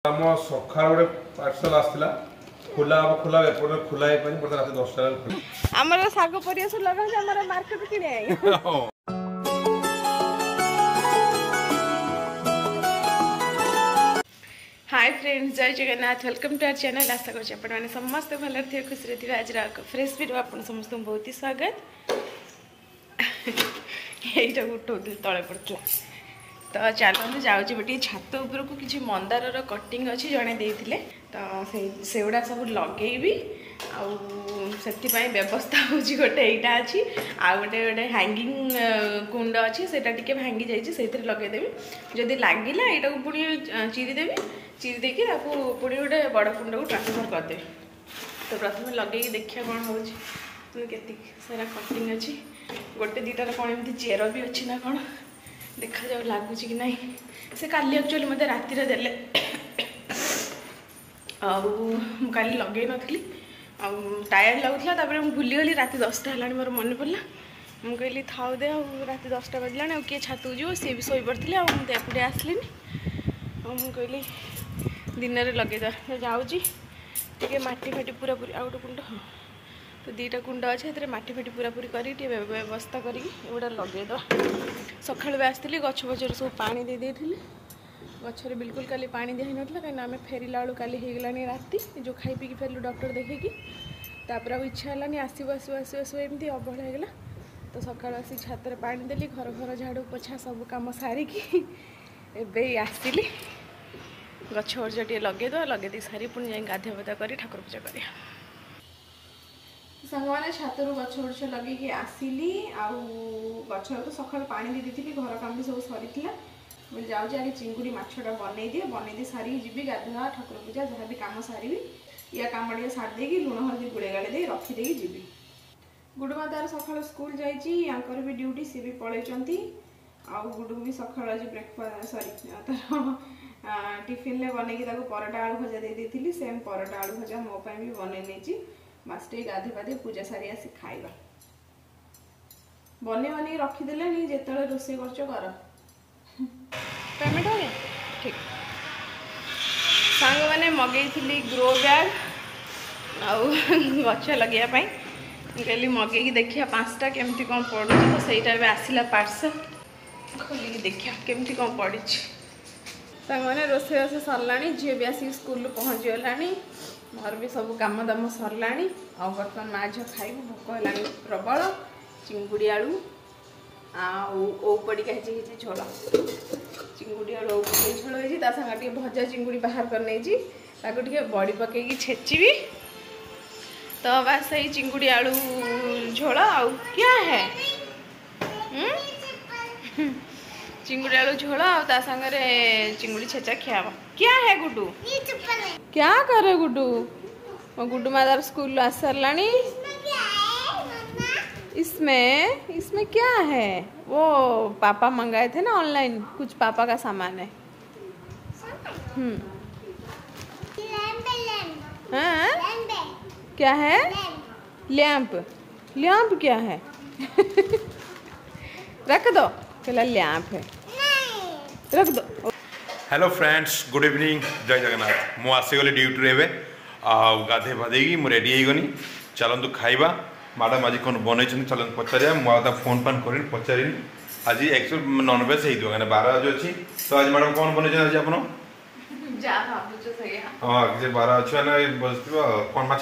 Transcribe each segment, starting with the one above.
आम सका गोटे पार्सल आसला खोला खोला खोला रात 10 आमर साग परिया सब लगा आमर मार्केट किने हाय फ्रेंड्स जय Jagannath welcome to our channel आशा कर समस्त भल थे खुशी थे आज फ्रेश वीडियो आप समस्त बहुत ही स्वागत यहीटा उठाऊल तले पड़ता तो चलते जाऊँगी गोटे छात उपरको किसी मंदार कटिंग अच्छी जड़े देते तो सेगुड़ा सब लगेबी आपाई व्यवस्था हूँ गोटे यहाँ अच्छी आ गोटे गोटे हैंगिंग कुंड अच्छी से भांगी जाइए लगेदेवी जदि लगे यहाँ को पुणी चिरीदेवी चिरी देकी पुणी गोटे बड़ कुंड को ट्रांसफर करदेवी तो प्रथम लगे देखिए कौन हो सारा कटिंग अच्छी गोटे दुटार कौन एमती चेर भी अच्छी ना कौन देखा जाओ लगुच कि नहीं से काली एक्चुअली मत राति देले काली लगे नी टायर्ड लगुला भूलीगली रात 10टा है मोर मन पड़ा मुझे कहली थाऊ दे रात 10टा बजला किए छात को सी भी शोई पड़े मुझे एपटे आसली मुझे कहली दिन में लगे जाऊँगी टे मटी फाटी पूरा पूरी आ गए कुंड हाँ तो दुईटा कुंड अच्छे से मटी फाटी पूरा पूरी कर व्यवस्था करा लगेद सका भी आसती गछ बचर सब पानी दे देती गचर बिल्कुल काली पानी दिया ना कहीं आम फेरला बेलू काली होगला राति जो खाई पी फेरलु डॉक्टर देखी तापर अब इच्छा है आसू आसू आसू आसू एमती अबहला होगला तो सका आसी छात पानी देली घर घर झाड़ू पोछा सब कम सारिकी एबे आसली गछ वर्ज टे लगे सारी पुणी जाए गाधे बधा कर ठाकुर पूजा कर सांग मैंने छात गछ वर्ष लगे आसली गछ तो सका पानी दे दी घर काम भी सब सरी मुझे जाऊँगी आगे चिंगुड़ी मछटा बनई सारी जी गाधुआ ठाकुर पूजा जहाँ भी कम सारी या कम टे सारी लुण हल्दी गुड़े गाड़े दे रखीदे जी गुडुमा तार सका स्कूल जाकर भी ड्यूटी सी भी पलैंती आउ गुडू भी सका आज ब्रेकफास्ट सरी तार टिफिन ले बनई पराटा आलू भजा दे दी सेम पराटा आलू भजा मोपाई भी बनई नहीं बास टे गाधे पाधे पूजा सारी आसी खाइबा बने बन रखीदे जिते रोसे कर पेमेंट हो गया ठीक सांग मैंने मगई ग्रो बैग गछ लगे कहली मगेगी देखिए 5टा केमती कौन पड़ू तो सहीटा भी आसला पार्सल खोलिकी देखिए केमती कौन पड़ी सांग मैंने रोसे बास सरला झील भी आसिक स्कूल पहुँची गला मोर भी सब कम दाम सरला बर्तमान माँ झील खाइबू भोक है प्रबल चिंगुड़ी आलू ओ पड़ी झोल चिंगुड़ी आलू ओ झोल होता सागे भजा चिंगुड़ी बाहर कर नहीं बड़ी पकई छेची तो बस यही चिंगुड़ी आलू झोल आउ क्या है चिंगुड़ी आलू झोल आ सागर चिंगुड़ी छेचा खियाब क्या है गुड्डू क्या करे गुड्डू गुड्डू मादार स्कूल आ सारा इसमें क्या है वो पापा मंगाए थे ना ऑनलाइन कुछ पापा का सामान है हाँ क्या है लैंप लैंप क्या है रख दो कहला लैंप है रख दो हेलो फ्रेंड्स गुड इवनिंग जय जगन्नाथ मु आसीगली ड्यूटी रे गाधे भादे मु रेडी होगनी चलतु खाइबा मैडम आज कौन बनई चलन पचारे मुझे फोन फान कर पचारि आज एक्चुअल नॉनवेज हो 12 जो अच्छी तो आज मैडम कौन बनई आज आप हाँ किसी 12 अच्छी ना बस कौन माछ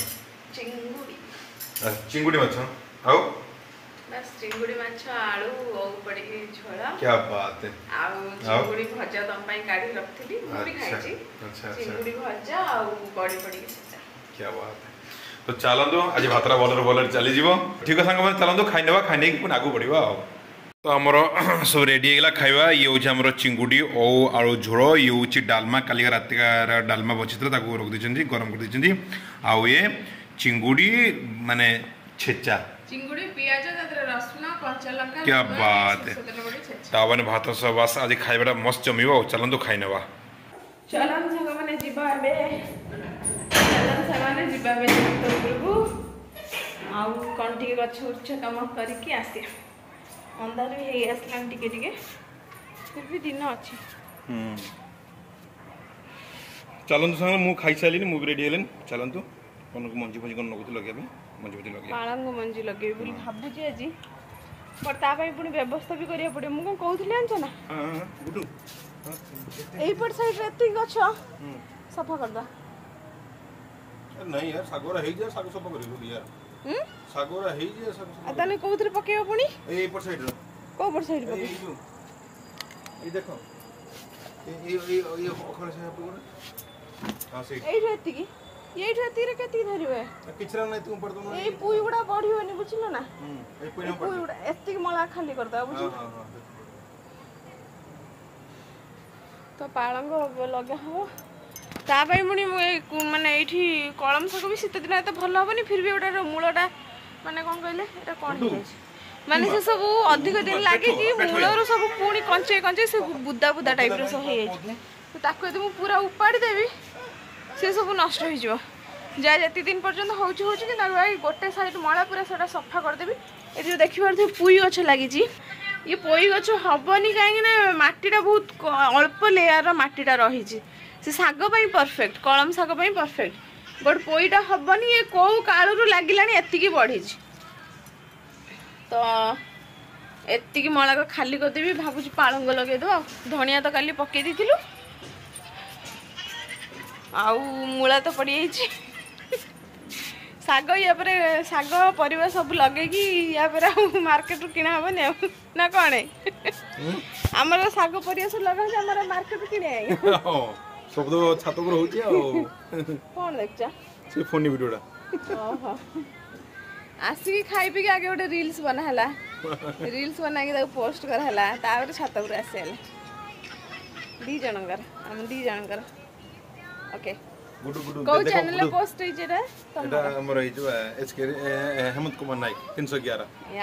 चिंगुड़ी माछ आउ बस चिंगुड़ी माछ आलू ओ पड़ी झोला क्या बात है चिंगुड़ी भजा तुम काढ़ी रखी भी खाई चिंगुड़ी भजा बड़ी पड़ी क्या बात है तो चलतु आज भातरा भलर चली ठीक है सांग चलतु खाई खाई पुणी आगू बढ़ा तो आमर सब रेडी होगा खाइबा ये हूँ आमर चिंगुड़ी ओ आलू झोल ये हूँ डालमा काली रात डालमा बची रख दी गरम कर दी आउ ये चिंगुड़ी माने छेचा चिंगुड़ी पियाज रसुन कच्चा लंका क्या बात है तावाने भात सब बास आज खाइबाटा मस्त जमीबा चलतु खाई नेबा चलन संग माने जिबा बे चलन संग जिबा बे उपरकू आउ कौन टी गछ उच्च कम करके आसे अंधार भी है आसलान टिके टिके फिर भी दिन अच्छी चलतु सांग मु खाई सारी मुझे रेडी हेलेन चलतु कौन मंजी फंजी कौन लगुत लगे मंजी फंजी लगे पालंग मंजी लगे भावुची आज बट तापाई पुणी व्यवस्था भी करिया पड़े मु कहूली जानछ ना गुडू एपट साइड रे एति गछ सफा कर दा नहीं यार सागोरा हे जे सागो सफा करी यार सागोरा हे जे सागो तने कोथरे पकेबो पुणी ए पर साइड रो को पर साइड पके ये देखो ये ओखले से हां से एई रेति की ये रेति रे केति धरिबे किछरा नै तुम पड़ तुम ए पुई गुडा बढ़ियोनी बुझिलो ना ए पुई न पुई गुडा एति मला खाली कर दा बुझिलो हां तो पालंग लगा हो तापाई मुनी माने एठी कलम शाग भी शीत दिन एत भल हेनी फिर भी ओटार मूलटा माने कौन कहले एटा कौन हो माने से सब अधिक दिन लगे कि मूलर सब पुणी कंचे कंचे से बुदा बुदा टाइप रो सब हो तो ताको यदि मु पूरा उपाड़ी देवी से सब नष्ट हो जिवो जा जति दिन पर्यंत होची होची कि ताको गोटे साइड मळा पूरा सेटा सफा कर देबी ए जो देखि पारथि पुई गछ लागि जी ये पुई गछ हबनी काहे ना माटीटा बहुत अल्प लेयर रो माटीटा रही छी से साग पई परफेक्ट कलम साग पई परफेक्ट बट पोईटा हबनी ये को कालरू लागिलानी एतिकी बढ़ी छी तो एतिकी मळा को खाली कर देबी भाबुची पालंग लगे दो धनिया तो काली पके दिथिलु आउ मूला तो पड़ी जाइछि साग या पर साग परिवा सब लगे कि या पर मार्केट रु किना हबनी ना कोने हमर साग परिवा सब लगा हमर मार्केट रु किने सब तो छात पर होती आ कौन देखचा से फोन वीडियोटा ओहो आसी खाई पी के आगे गोटे रील्स बना हला रील्स बना के पोस्ट कर हला तापर छात पर आसे हला दी जनकर हम दी जनकर ओके गुडू गुडू को चैनल पे पोस्ट होई जेटा एटा हमर ए जो एचके हेमंत कुमार नायक 311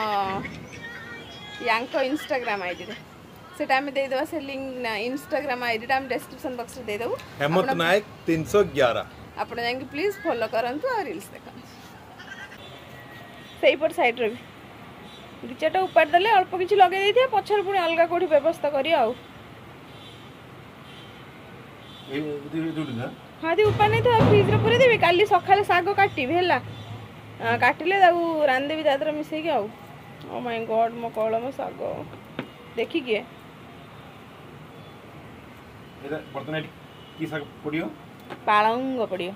यांको इंस्टाग्राम आईडी रे सेटा हम दे देबा से लिंक इंस्टाग्राम आईडी टा हम डिस्क्रिप्शन बॉक्स रे दे देबो हेमंत नायक 311 आपण जाके प्लीज फॉलो करंतु और रील्स देखन सही पर साइड रे दि चारटा उपाड़ देले अल्प किछि लगे देथिया पछर पुनी अलगा कोठी व्यवस्था करी आउ ए दुडी ना हाँ दी उपाय नहीं तो फ्रिज रे पूरे देबी काली सखाले साग काटिबी हैला काटिले ताऊ रान देबी दादर मिसई के आउ ओ माय गॉड मो कलम साग देखि के एदा बर्तन की साग पडियो पालंग पडियो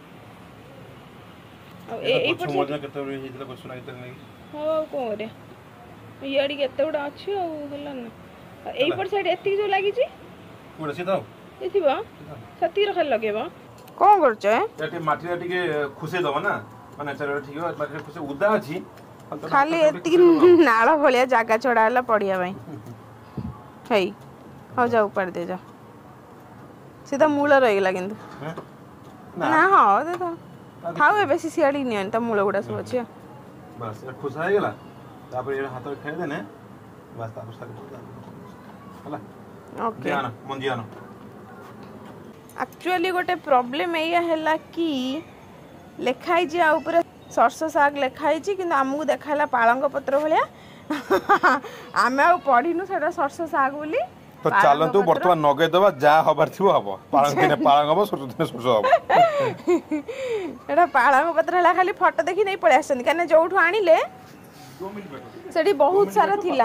ए पर मोजना केते रे हितला बसुना केते नै हो को रे याडी केते उडा अछि आ होला ना ए पर साइड एति जो लागि छी कोडा से दाओ एथिबा सती रख लगेबा कोन करछ एटे माटी टिके खुसे दबो ना माने चलो ठीक है माटी खुसे उदा अछि खाली एति नाळ भलिया जागा चढ़ाला पड़िया भाई हेई हो जा ऊपर दे जा सीधा मूल रह गला किंतु ना हां दे तो खाओ बेसी सियाड़ी नहीं त मूल गुडा सब अछि बस ये खुश है गेला तापर ये हाथ खाइ देने बस तापर साग हला ओके आना मंजी आना एक्चुअली गोटे प्रॉब्लम एया हैला कि लेखाई जे आ ऊपर सरस साग लेखाई छी किंतु हमहु देखाला पालंग पत्र भलिया आमे आ पढिनु सेटा सरस साग बोली तो चलंतु वर्तमान नगे दबा जा हबार थिबो हबो पालंग दिने पालंग हबो सरस दिने सरस हबो एटा पालंग पत्र हैला खाली फोटो देखि नै पळे आछन कने जोठु आनिले सेठी बहुत सारा थिला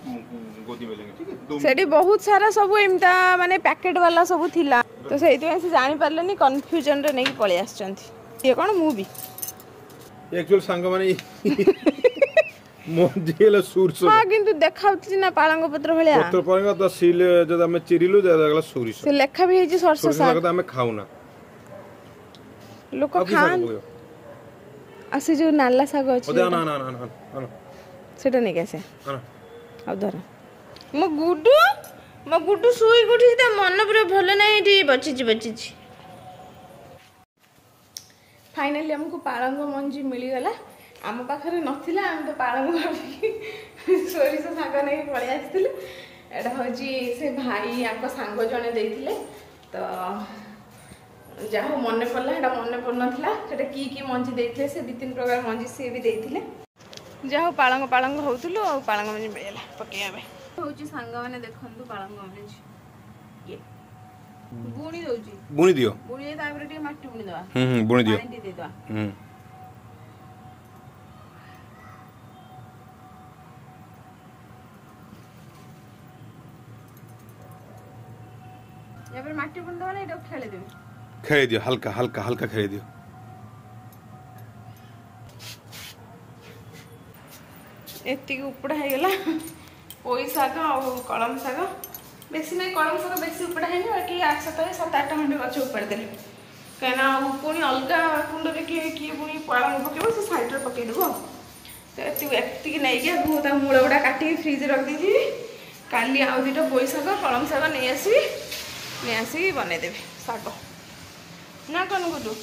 सेठी बहुत सारा सब एमता माने पैकेट वाला सब थिला तो सेहित से जानि पारलेनी कंफ्यूजन रे नै पळे आछंती ये कोन मूवी एक्चुअल संग माने मोजेला सुरसो हां किंतु देखाउती ना पालंग पत्र भलिया पत्र पालंग तो सील जद हम चिरिलु जदला सुरिसो से लेखा भी हेजी सरस साग तो हम खाउना लोक खान आसी जो नाला साग अछि ना ना ना ना सेटा नै कैसे ना अब धर मो गुड्डू सुई गुठी त मन पुरा भलो नै दी बची फाइनली हमको पालंग मंजी मिली गला आम पाखरे नथिला हम तो पालंग सोरिस साग नै पळे आस्थिले एटा होजी से भाई आको सांग जने देथिले तो जाहो मने पड़ला एटा मने पड़ नथिला सेटा की मंजी देथिले से 2-3 प्रकार मंजी से भी देथिले जाहो पालंग होतुलो आ पालंग मंजी मिलला पकेया में होची सांग माने देखंतु पालंग मंजी ये बुणी दउची बुणी दियो बुणी तापर टिके माटी बुणी दवा बुणी दियो पानी दे दवा या पर माटी बुणी दवा ना एटा खेले देबे खेले दियो हल्का हल्का हल्का खेले दियो एति उपड़ा है गला पोई साग और कलम साग बेसी नहीं कलम साग बेसी उपड़ा है बाकी 7-8 खंडे गछ उपाड़ देले कहीं पुणी अलग कुंड में किए पुणी पालंग पकेब से साइड में पकईदेव तो एति नहीं मूल गुड़ा काटिक फ्रिज रख दी काली आउ दुटा पोई साग कलम साग नहीं आसी बनईदेवी साग ना कौन गुडू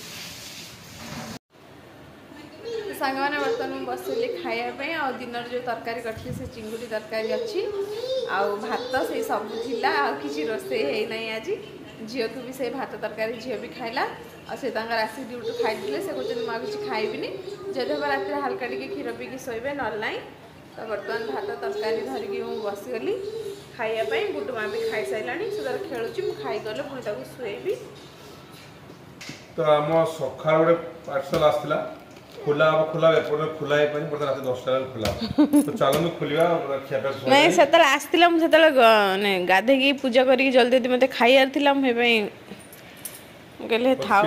सांग मैंने बर्तमान बसली खायापी आ दिन जो तरकारी करी से चिंगुड़ी तरकारी अच्छी आउ भात से सब थिला आ किसी रोसे है आज झील को भी से भात तरकारी झील भी खाइला से आसी ड्यूटी खाई से कहते मुझे किसी खाइबी जदि हम रात हाल्का टे क्षीर पीकी शोबे ना ना तो बर्तमान भात तरकारी धरिकी मुझे बसीगली खायापी गुड्डू माँ भी खाई सारा से तार खेलुची मुझे खाईगले पुणी शुएबी तो आम सका गोटे पार्सल आसला खुला खुला खुला रात 10टा खुला तो चलो खुला नहीं से आसला मुझे गाधे पूजा करी जल्दी जल्दी मत खाइबार था कहले था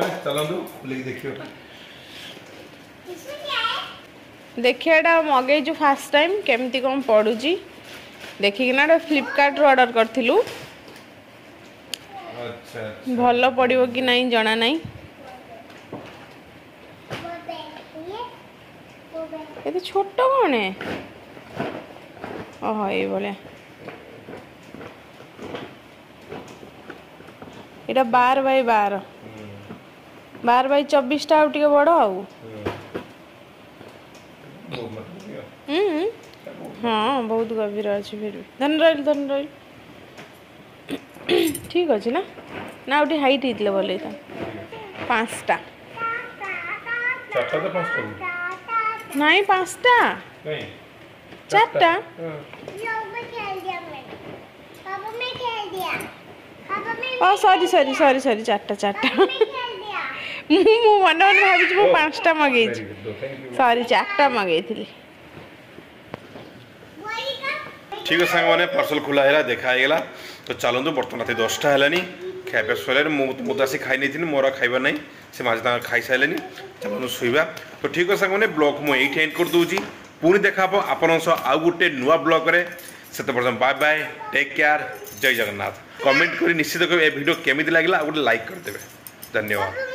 देखिए मगेजु फास्ट टाइम केमती कौन पड़ुची देखिकिना फ्लिपकार्ट ऑर्डर करूँ भल पड़ो कि नहीं जना नहीं ये छोट कौन है ओह ये भाया ये 12x12 12x24 आउ टे बड़ आउ हाँ बहुत गभीर अच्छे फिर भी धन रही ठीक अच्छे ना ना आउ हाइट होता भल होता 5टा नहीं 5टा 4टा सॉरी 4टा मु मन मन भावी 5टा मगे सॉरी 4टा मगे ठीक है सांग मैंने पार्सल खुला है देखाईगला तो चलतु बर्तमान रात 10टा है खाया सर मुझे आसी खाई नहीं मोर खाइबार नहीं से माझे खाई सारे चलो शुवा तो ठीक है सांग मैंने ब्लॉग मुझे ये एंड कर दूसरी पुणी देखा आपण आउ गोटे नुआ ब्लॉग रे से बाय बाय टेक केयर जय जगन्नाथ कमेंट करी निश्चित ए वीडियो केमी लगे गोटे लाइक करदे धन्यवाद।